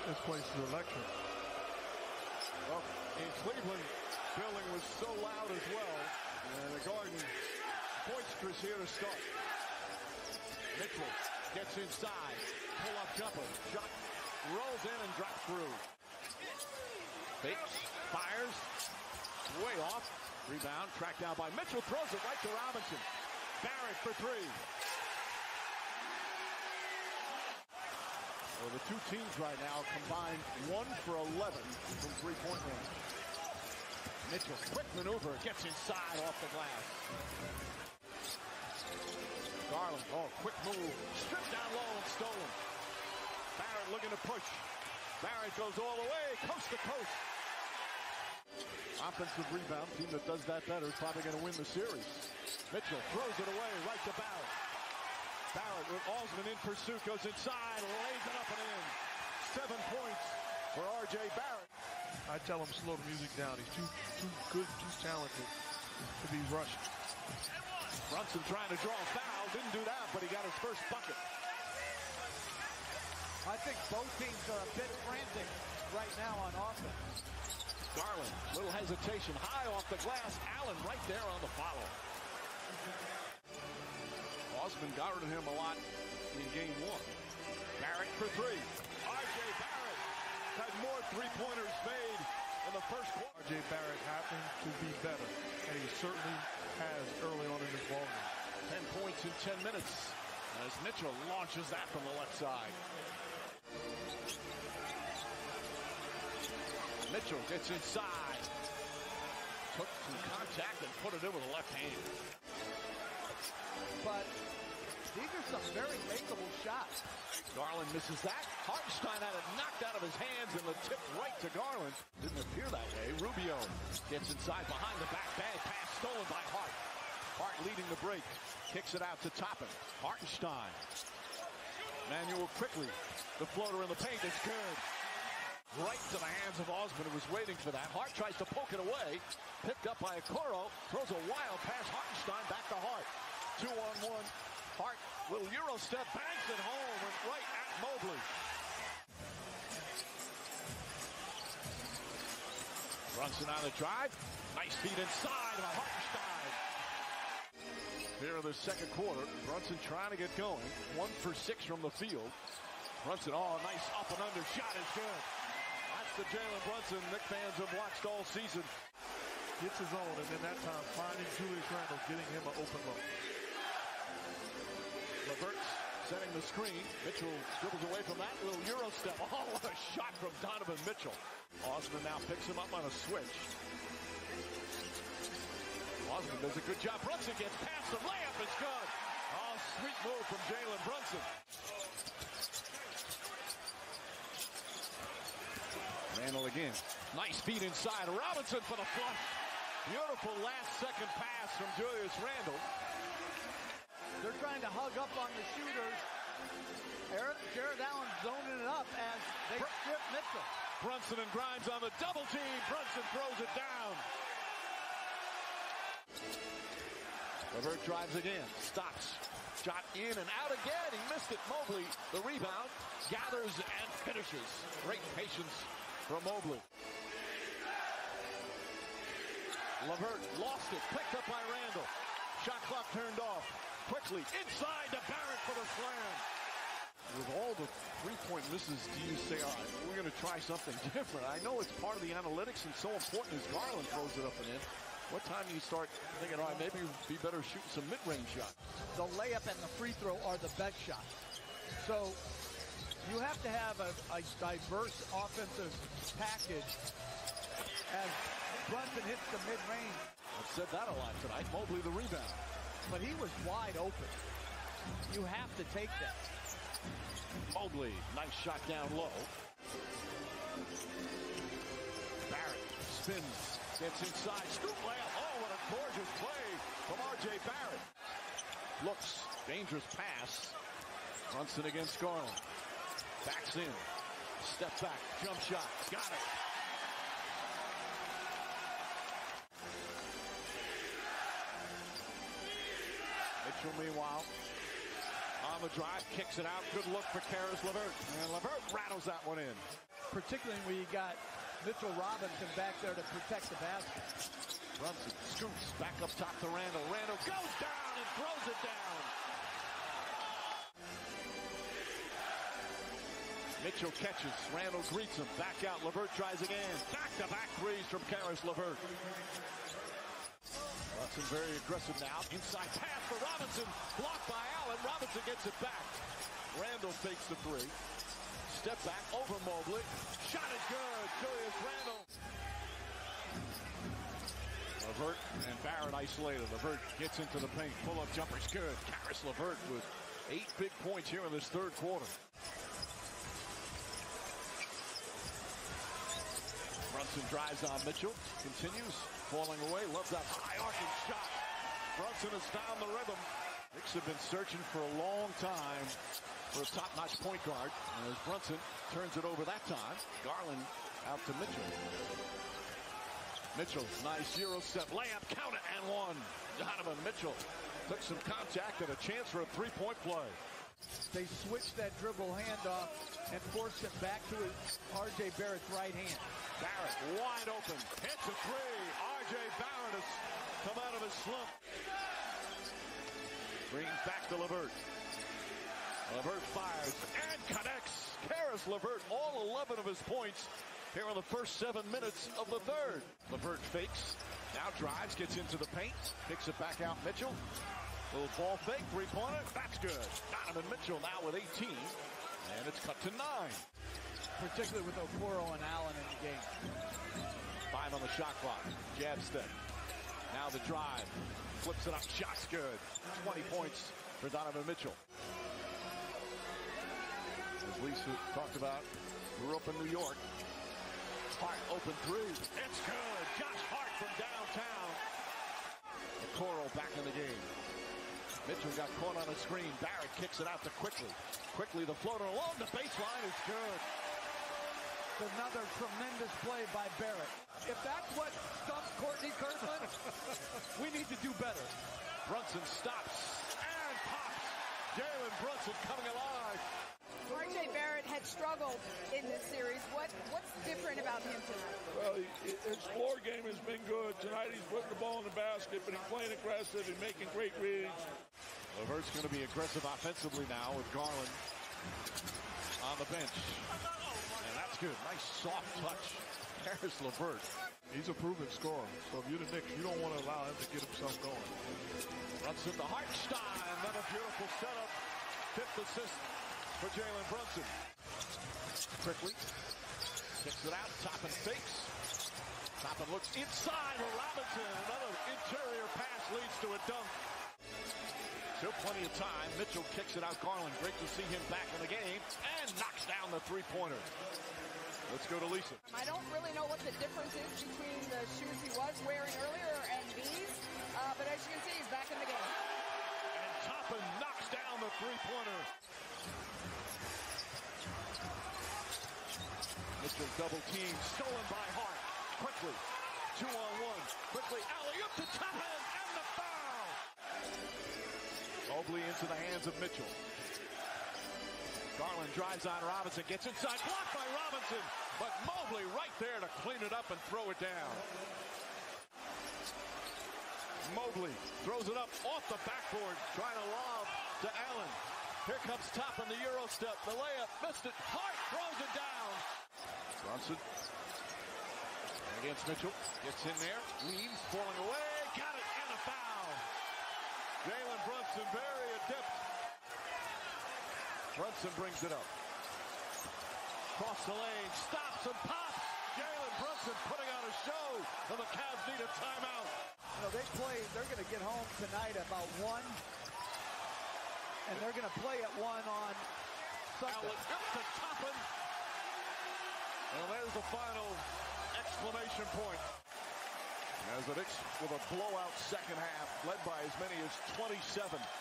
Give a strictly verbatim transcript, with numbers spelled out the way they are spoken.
This place is electric. Well, in Cleveland, building was so loud as well. And the Garden boisterous here to start. Mitchell gets inside. Pull-up jumper. Shot rolls in and drops through. Fakes. Fires. Way off. Rebound. Tracked down by Mitchell. Throws it right to Robinson. Barrett for three. Well, the two teams right now combined one for eleven from three-point range. Mitchell, quick maneuver, gets inside off the glass. Garland, oh, quick move, stripped down low and stolen. Barrett looking to push. Barrett goes all the way, coast to coast. Offensive rebound, team that does that better is probably going to win the series. Mitchell throws it away, right to Barrett. Barrett with Osman in pursuit, goes inside, lays it up and in. Seven points for R J Barrett. I tell him slow the music down. He's too too good, too talented to be rushed. Brunson trying to draw a foul, didn't do that, but he got his first bucket. I think both teams are a bit frantic right now on offense. Garland, little hesitation, high off the glass. Allen right there on the follow. Osman guarded him a lot in game one. Barrett for three. R J Barrett had more three-pointers made in the first quarter. R J Barrett happened to be better, and he certainly has early on in his ball game. Ten points in ten minutes as Mitchell launches that from the left side. Mitchell gets inside. Took some contact and put it in with the left hand. But these are some very makeable shots. Garland misses that. Hartenstein had it knocked out of his hands and the tip right to Garland. Didn't appear that way. Rubio gets inside behind the back. Bad pass stolen by Hart. Hart leading the break. Kicks it out to Toppin. Hartenstein. Manuel quickly. The floater in the paint is good. Right to the hands of Osman, who was waiting for that. Hart tries to poke it away. Picked up by Okoro. Throws a wild pass. Hartenstein back to Hart. Two on one. Hart, little Euro step, banks it home and right at Mobley. Brunson on the drive. Nice feed inside by Hartenstein. Here in the second quarter, Brunson trying to get going. One for six from the field. Brunson, oh, nice up and under shot is good. That's the Jalen Brunson Knick fans have watched all season. Gets his own, and then that time finding Julius Randle, getting him an open look. LeVert setting the screen. Mitchell dribbles away from that little Euro step. Oh, what a shot from Donovan Mitchell. Osman now picks him up on a switch. Osman does a good job. Brunson gets past him. Layup is good. Oh, sweet move from Jalen Brunson. Randle again. Nice feed inside. Robinson for the flush. Beautiful last second pass from Julius Randle. They're trying to hug up on the shooters. Jared Allen zoning it up as they strip Mitchell. Brunson and Grimes on the double team. Brunson throws it down. LeVert drives again. Stops. Shot in and out again. He missed it. Mobley, the rebound, gathers and finishes. Great patience from Mobley. LeVert lost it. Picked up by Randle. Shot clock turned off. Quickly inside to Barrett for the slam. With all the three-point misses, do you say, all right, we're going to try something different? I know it's part of the analytics and so important as Garland throws it up and in. What time do you start thinking, all right, maybe it would be better shooting some mid-range shots? The layup and the free throw are the best shots. So you have to have a, a diverse offensive package as Brunson hits the mid-range. I've said that a lot tonight. Mobley the rebound. But he was wide open. You have to take that. Mobley, nice shot down low. Barrett spins, gets inside, scoop layup. Oh, what a gorgeous play from R J Barrett. Looks, dangerous pass. Brunson against Garland. Backs in, step back, jump shot, got it. Mitchell, meanwhile, on On the drive, kicks it out. Good look for Caris LeVert. And LeVert rattles that one in. Particularly when you got Mitchell Robinson back there to protect the basket. Brunson scoops back up top to Randle. Randle goes down and throws it down. Mitchell catches. Randle greets him. Back out. LeVert tries again. Back-to-back threes from Caris LeVert. Brunson very aggressive now. Inside pass for Robinson. Blocked by Allen. Robinson gets it back. Randle takes the three. Step back over Mobley. Shot is good. Julius Randle. LeVert and Barrett isolated. LeVert gets into the paint. Pull-up jumper's good. Caris LeVert with eight big points here in this third quarter. Brunson drives on Mitchell. Continues. Falling away. Loves that high arcing shot. Brunson has found the rhythm. Knicks have been searching for a long time for a top-notch point guard. And as Brunson turns it over that time, Garland out to Mitchell. Mitchell, nice Euro step layup, count it, and one. Donovan Mitchell took some contact and a chance for a three-point play. They switched that dribble handoff and forced it back to R J Barrett's right hand. Barrett wide open, hits a three. R J Barrett has come out of his slump. Brings back to LeVert. LeVert fires and connects. Caris LeVert, all eleven of his points here in the first seven minutes of the third. LeVert fakes, now drives, gets into the paint, picks it back out Mitchell. Little ball fake, three-pointer, that's good. Donovan Mitchell now with eighteen, and it's cut to nine. Particularly with Okoro and Allen in the game. Five on the shot clock, jab step. Now the drive, flips it up, shot's good. twenty points for Donovan Mitchell. As Lisa talked about, grew up in New York. Hart open three. It's good. Josh Hart from downtown. Okoro back in the game. Mitchell got caught on a screen. Barrett kicks it out to Quickly. Quickly the floater along the baseline is good. Another tremendous play by Barrett. If that's what stumps Courtney Kirkland, we need to do better. Brunson stops and pops. Jalen Brunson coming alive. R J Barrett had struggled in this series. What What's different about him tonight? Well, he, his floor game has been good. Tonight he's putting the ball in the basket, but he's playing aggressive and making great reads. LeVert's going to be aggressive offensively now with Garland on the bench. And that's good. Nice soft touch. Caris LeVert. He's a proven scorer. So if you're the Knicks, you don't want to allow him to get himself going. Brunson to Hartenstein. Another beautiful setup. Fifth assist for Jalen Brunson. Quickly. Kicks it out. Toppin fakes. Toppin looks inside for Robinson. Another interior pass leads to a dunk. Still plenty of time. Mitchell kicks it out. Garland, great to see him back in the game. And knocks down the three-pointer. Let's go to Lisa. I don't really know what the difference is between the shoes he was wearing earlier and these. Uh, but as you can see, he's back in the game. And Toppin knocks down the three-pointer. Mitchell double team, stolen by Hart. Quickly, two on one. Quickly, alley-oop to Toppin, and the foul. Mobley into the hands of Mitchell. Garland drives on Robinson, gets inside, blocked by Robinson. But Mobley right there to clean it up and throw it down. Mobley throws it up off the backboard, trying to lob to Allen. Here comes Toppin, the Euro step, the layup, missed it. Hart throws it down. Brunson against Mitchell, gets in there, leans, falling away, got it, and a foul. Jalen Brunson, very adept. Brunson brings it up. Cross the lane, stops and pops. Jalen Brunson putting on a show, and the Cavs need a timeout. You know, they play, they're going to get home tonight about one, and they're going to play at one on Sunday. Allen up to Toppin. And there's the final exclamation point. As the Knicks with a blowout second half, led by as many as twenty-seven.